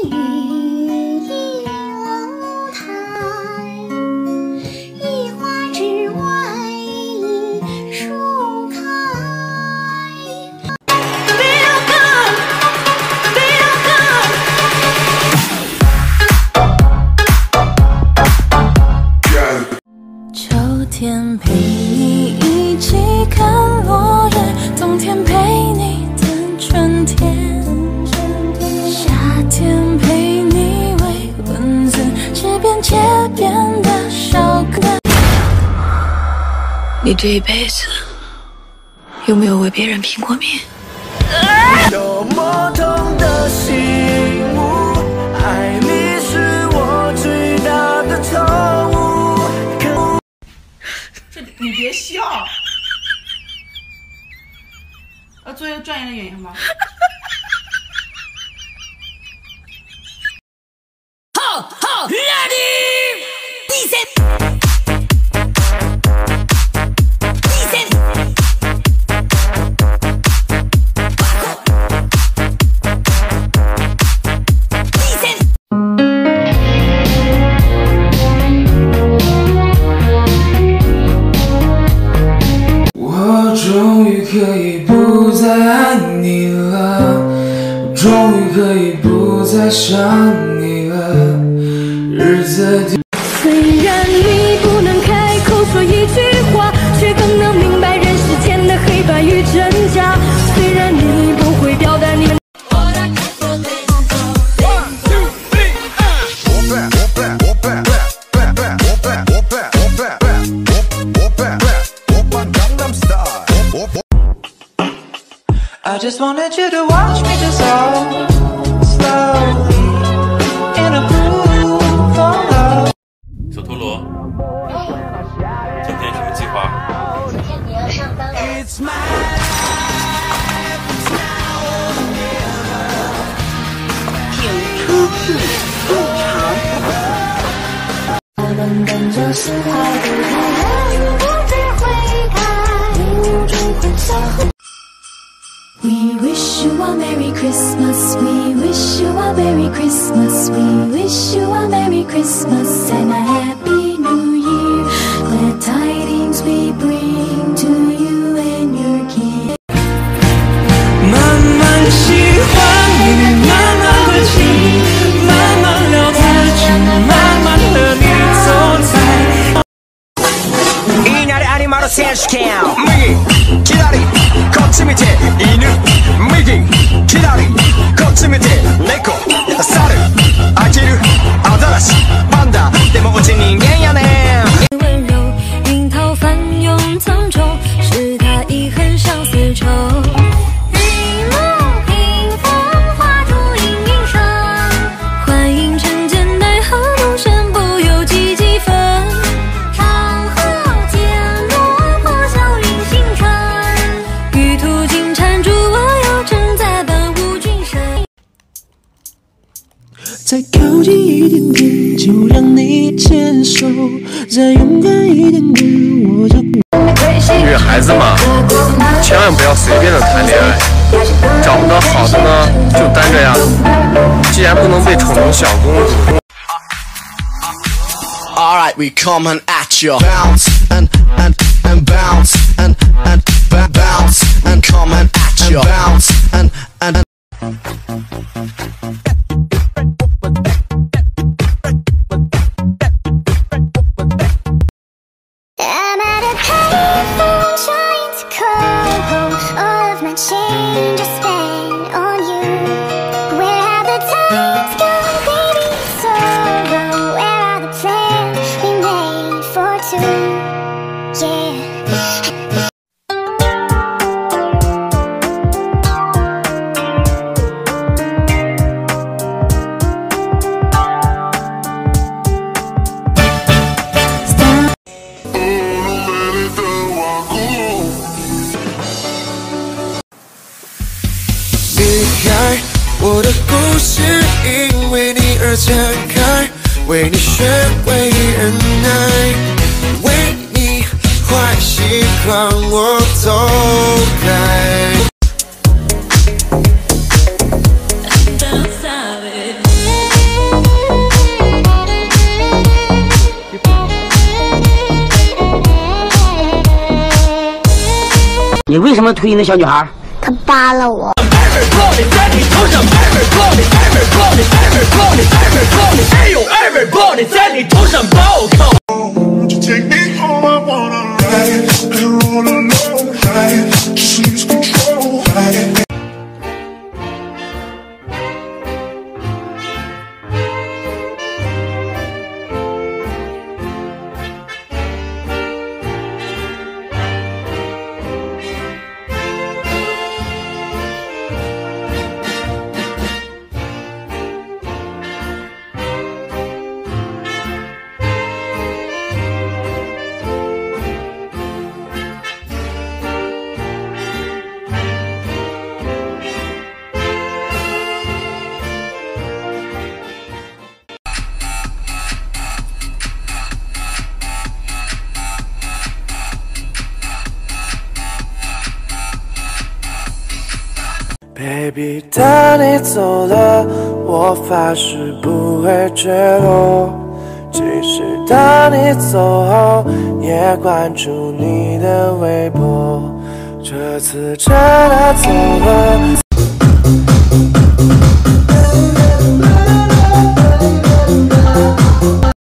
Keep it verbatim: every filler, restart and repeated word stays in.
天陪你一起看落日，冬天陪你等春天，夏天陪你喂蚊子，吃遍街边的小哥。你这一辈子有没有为别人拼过命？ 多么痛的醒悟，爱你是我最大的错误。 你别笑，要做一个专业的演员吗？ 好好 ，ready， 第三，第三，第三。 终于可以不再爱你了，我终于可以不再想你了，日子。 虽然你不能开口说一句话，却更能明白人世间的黑白与真假。虽然你不会表达你。 I just wanted you to watch me dissolve slowly in a pool for love。 小陀螺，今天什么计划？ 今天你要上班了。 请车速入场。 我们等着四海的海，不知会开，无中会笑。 We wish you a Merry Christmas. We wish you a Merry Christmas. We wish you a Merry Christmas and a Happy New Year. Glad tidings we bring to you and your kids. 慢慢喜欢你，慢慢的情，慢慢聊自己，慢慢和你走在。いなりアニマル選手権。右、左、こっち見て犬。 右、左、こっち見て猫、猿、アヒル、アザラシ、パンダ、でもうち人間やねん。 温柔，樱桃翻涌层中，是他遗恨相思愁。日暮屏风画出阴影声，幻影成茧，奈何独身不由己几分。长河渐落，破晓临星辰，玉兔金缠住我。 再靠近一点点，就让你牵手；再勇敢一点点，我就。 女孩子嘛，千万不要随便的谈恋爱，找不到好的呢，就单着呀。既然不能被宠成小公主。 Alright, we coming at you. Bounce and and and bounce and and bounce and coming at you. Bounce and and. I'm at a payphone trying to call home. All of my change I spent on you. Where have the times gone, baby? Sorrow. Where are the plans we made for two? Yeah. 离开我的故事，因为你而展开，为你学会忍耐，为你坏习惯我走开。 你为什么推那小女孩？ 他扒拉我。 Baby， 当你走了，我发誓不会坠落。即使当你走后，也关注你的微博。这次真的走了。